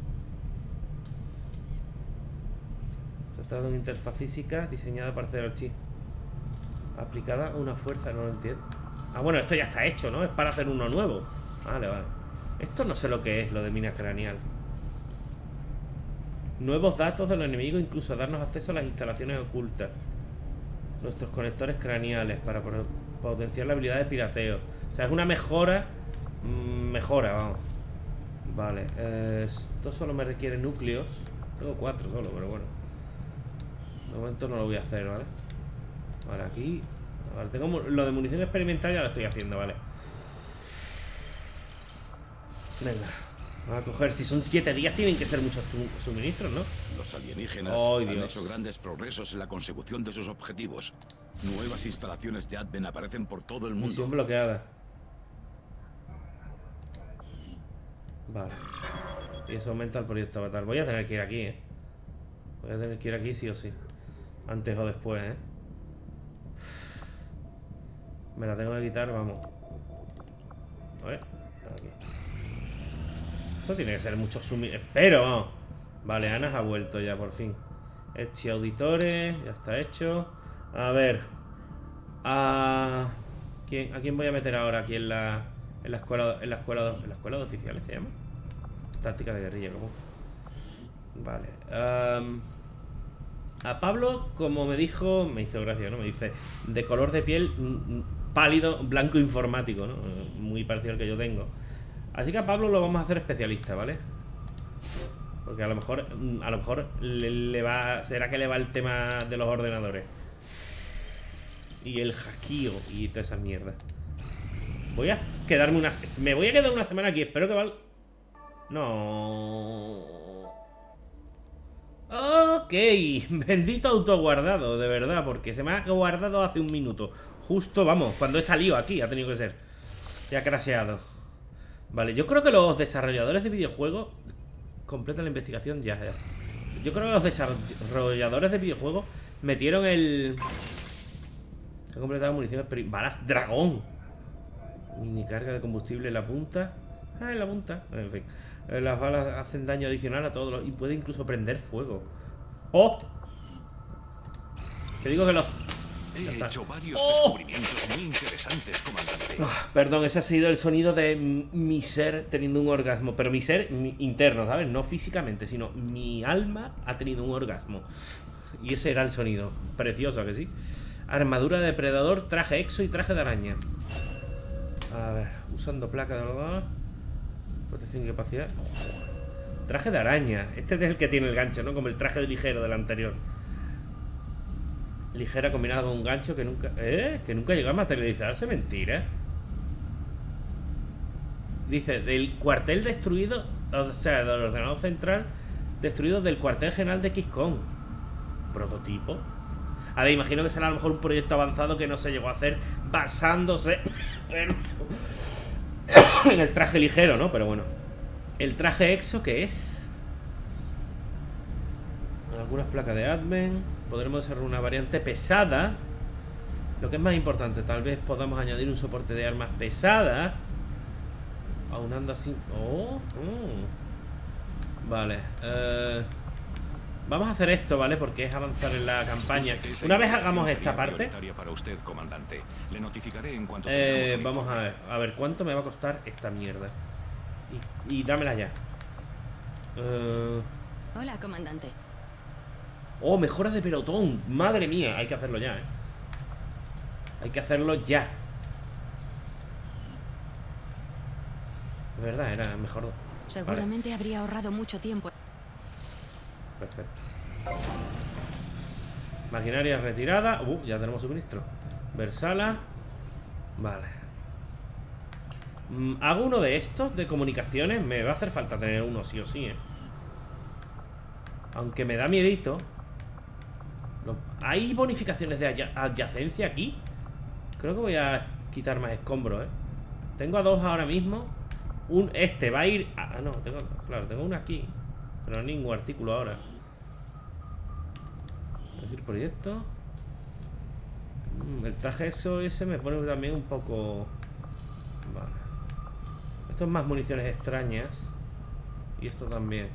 Tratado de una interfaz física diseñada para hacer el chip. Aplicada a una fuerza, no lo entiendo. Ah, bueno, esto ya está hecho, ¿no? Es para hacer uno nuevo. Vale. Esto no sé lo que es, lo de mina craneal. Nuevos datos de los enemigos, incluso darnos acceso a las instalaciones ocultas. Nuestros conectores craneales para potenciar la habilidad de pirateo. O sea, es una mejora. Mejora, vamos. Vale, esto solo me requiere núcleos. Tengo 4 solo, pero bueno. De momento no lo voy a hacer, ¿vale? Vale, aquí. Vale, tengo lo de munición experimental, ya lo estoy haciendo, vale. Venga, vamos a coger. Si son 7 días, tienen que ser muchos suministros, ¿no? Los alienígenas ¡Ay, han Dios! hecho grandes progresos en la consecución de sus objetivos. Nuevas instalaciones de Advent aparecen por todo el mundo. Misión bloqueada. Vale. Y eso aumenta el proyecto Avatar. Voy a tener que ir aquí, ¿eh? Voy a tener que ir aquí sí o sí. Antes o después, ¿eh? Me la tengo que quitar, vamos. A ver. Aquí. Esto tiene que ser mucho Espero, vamos. Vale, Ana ha vuelto ya por fin. Hecho auditores, ya está hecho. A ver. ¿A quién voy a meter ahora aquí en la escuela de oficiales se llama? Táctica de guerrilla, ¿cómo? Vale. A Pablo, como me dijo, me hizo gracia, ¿no? Me dice, de color de piel pálido, blanco informático, ¿no? Muy parecido al que yo tengo. Así que a Pablo lo vamos a hacer especialista, ¿vale? Porque a lo mejor será que le va el tema de los ordenadores. Y el hackeo y toda esa mierda. Voy a quedarme me voy a quedar una semana aquí, espero que No. Ok, bendito autoguardado, de verdad, porque se me ha guardado hace un minuto. Justo, vamos, cuando he salido aquí, ha tenido que ser. Se ha crasheado. Vale, yo creo que los desarrolladores de videojuegos completan la investigación ya. Yo creo que los desarrolladores de videojuegos metieron el... Se ha completado municiones, pero balas dragón. Mini carga de combustible en la punta. Ah, en la punta. En fin. Las balas hacen daño adicional a todos y puede incluso prender fuego. ¡Oh! Te digo que los... He hecho varios descubrimientos muy interesantes, comandante. Perdón, ese ha sido el sonido de mi ser teniendo un orgasmo. Pero mi ser interno, ¿sabes? No físicamente, sino mi alma ha tenido un orgasmo. Y ese era el sonido. Precioso, ¿a que sí? Armadura de depredador, traje exo y traje de araña. A ver, usando placa de algodón. Protección y capacidad. Traje de araña. Este es el que tiene el gancho, ¿no? Como el traje ligero del anterior. Ligera combinada con un gancho que nunca... Que nunca llegó a materializarse. Mentira. Dice, del cuartel destruido. O sea, del ordenador central destruido del cuartel general de XCOM. Prototipo. A ver, imagino que será a lo mejor un proyecto avanzado que no se llegó a hacer basándose en el traje ligero, ¿no? Pero bueno. El traje exo, ¿qué es? Algunas placas de admin. Podremos desarrollar una variante pesada. Lo que es más importante, tal vez podamos añadir un soporte de armas pesadas. Aunando así... Vale. Vamos a hacer esto, ¿vale? Porque es avanzar en la campaña. Una vez hagamos esta parte... Para usted, comandante. Le notificaré en cuanto vamos a ver cuánto me va a costar esta mierda. Y dámela ya. Hola, comandante. Oh, mejora de pelotón. Madre mía, hay que hacerlo ya, Hay que hacerlo ya. Es verdad, era mejor. Seguramente habría ahorrado mucho tiempo. Perfecto. Maquinaria retirada. Ya tenemos suministro. Versala. Vale. Hago uno de estos de comunicaciones. Me va a hacer falta tener uno sí o sí, Aunque me da miedito. ¿Hay bonificaciones de adyacencia aquí? Creo que voy a quitar más escombros, Tengo a dos ahora mismo. Este va a ir... no, tengo uno aquí. Pero no hay ningún artículo ahora. Elegir proyecto. El traje SOS me pone también un poco... Vale. Esto es más municiones extrañas. Y esto también.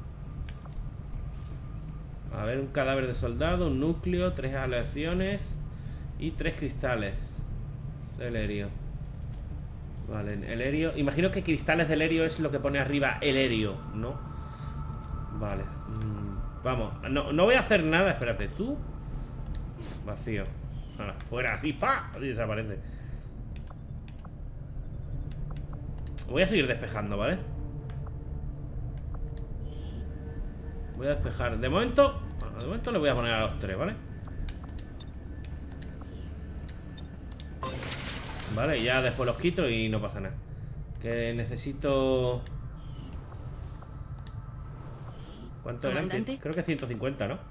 A ver, un cadáver de soldado, un núcleo, 3 aleaciones y 3 cristales del helio. Vale, el helio. Imagino que cristales del helio es lo que pone arriba el helio, ¿no? Vale. Vamos, no voy a hacer nada, espérate, tú. Vacío. Fuera, así, ¡pa! Y desaparece. Voy a seguir despejando, ¿vale? Voy a despejar. De momento le voy a poner a los 3, ¿vale? Vale, y ya después los quito y no pasa nada. Que necesito... ¿Cuánto eran? Creo que 150, ¿no?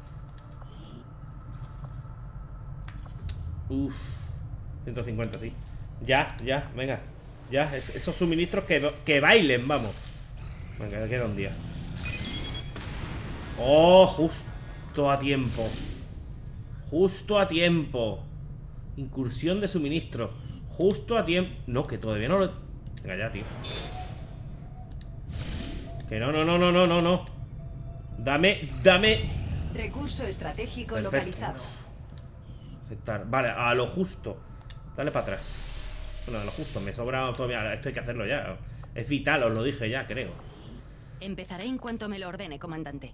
Uf, 150, sí. Ya, venga. Ya, esos suministros que bailen, vamos. Venga, queda un día. Oh, justo a tiempo. Justo a tiempo. Incursión de suministro. Justo a tiempo. No, que todavía no lo... Venga ya, tío. Que no. Dame. Recurso estratégico Perfecto. localizado. Aceptar. Vale, a lo justo. Dale para atrás. Bueno, a lo justo. Me sobra todavía. Esto hay que hacerlo ya. Es vital, os lo dije ya, creo. Empezaré en cuanto me lo ordene, comandante.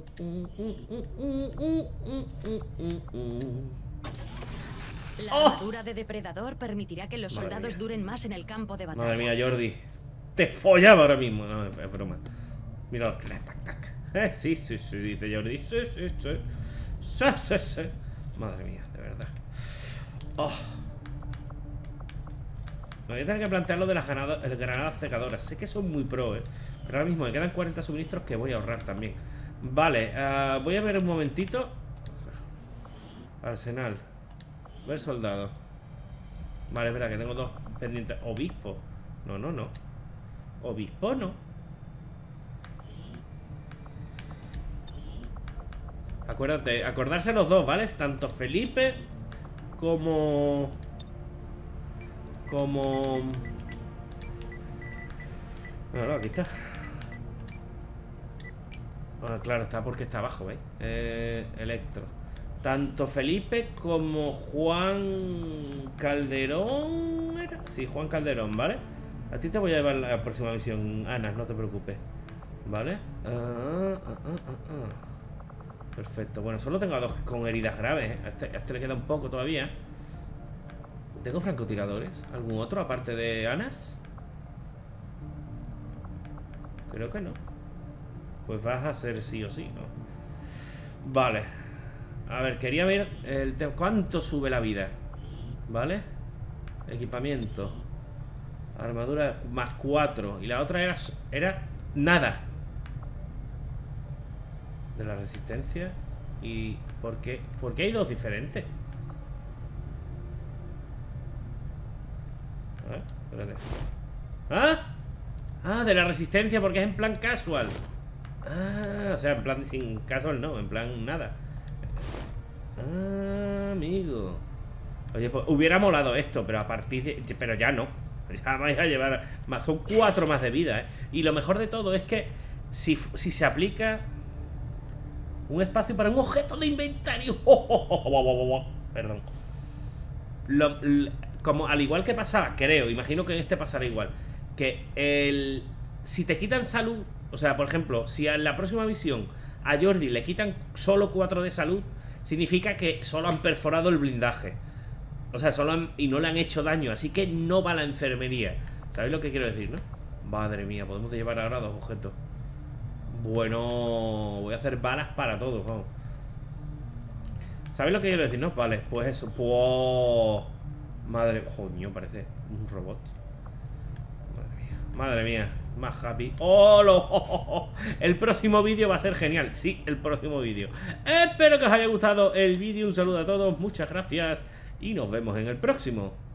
La armadura de depredador permitirá que los soldados duren más en el campo de batalla. Madre mía, Jordi. Te follaba ahora mismo. No, es broma. Mira, tac. Sí, dice Jordi. Sí. Madre mía, de verdad. Me voy a tener que plantear lo de las granadas secadoras. Sé que son muy pro, pero ahora mismo me quedan 40 suministros que voy a ahorrar también. Vale, voy a ver un momentito. Arsenal. Ver soldado. Vale, espera, que tengo dos pendientes. Obispo. No. Obispo no. Acordarse los dos, ¿vale? Tanto Felipe como... No, aquí está. Claro, está porque está abajo, ¿veis? Electro. Tanto Felipe como Juan Calderón. ¿Era? Sí, Juan Calderón, ¿vale? A ti te voy a llevar la próxima misión, Ana, no te preocupes. ¿Vale? Perfecto. Bueno, solo tengo a dos con heridas graves, A este le queda un poco todavía. ¿Tengo francotiradores? ¿Algún otro aparte de Anas? Creo que no. Pues vas a ser sí o sí, ¿no? Vale. A ver, quería ver cuánto sube la vida. ¿Vale? Equipamiento. Armadura más 4. Y la otra era nada. De la resistencia. ¿Y por qué hay dos diferentes? A ver, espérate. De la resistencia, porque es en plan casual. O sea, en plan sin casual no, en plan nada. Amigo. Oye, pues hubiera molado esto, pero a partir de... Pero ya no. Ya vais a llevar más. Son 4 más de vida, Y lo mejor de todo es que si se aplica un espacio para un objeto de inventario. Perdón. Como al igual que pasaba, creo, imagino que en este pasará igual. Que si te quitan salud, o sea, por ejemplo, si en la próxima misión a Jordi le quitan solo 4 de salud, significa que solo han perforado el blindaje. O sea, y no le han hecho daño, así que no va a la enfermería. ¿Sabéis lo que quiero decir, no? Madre mía, podemos llevar ahora 2 objetos. Bueno, voy a hacer balas para todos, vamos. ¿Sabéis lo que quiero decir, no? Vale, pues eso. ¡Wow! Madre... Coño, parece un robot. Madre mía. Madre mía. Más happy. ¡Oh! El próximo vídeo va a ser genial. Sí, el próximo vídeo. Espero que os haya gustado el vídeo. Un saludo a todos. Muchas gracias. Y nos vemos en el próximo.